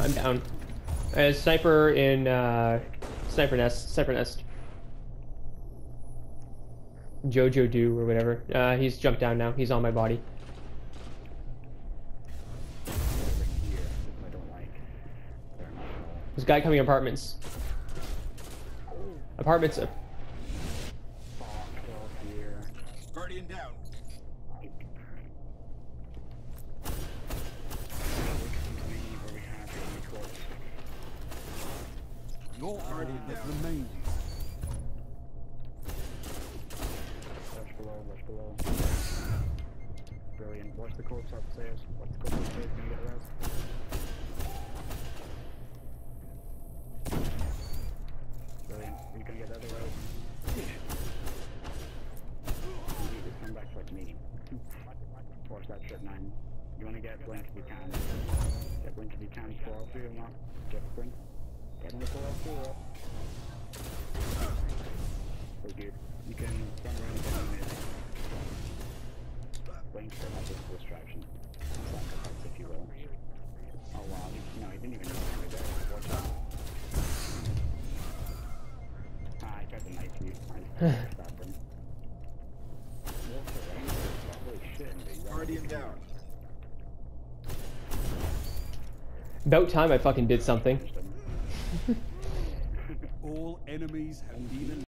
I'm down. Sniper in sniper nest. Jojo Do or whatever. He's jumped down now. He's on my body. There's a guy coming in apartments. Apartments. Guardian down. Your guardian has remained. Watch below. Brilliant. Watch the corpse upstairs. Watch the corpse upstairs when you get res. Brilliant. You're gonna get the other res. You need to come back to like me. Watch that trip 9. You wanna get blink if you can. Get blink if you can. 403 or not. Get blink. Get on the 403 up. So good. You can run around and get on it. Blink for not just distraction. Sacrifice if you will. Oh wow, no, he didn't even know he was there. Watch out. Ah, I tried to knife you. I stopped him. Holy shit. Guardian down. About time I fucking did something. All enemies have been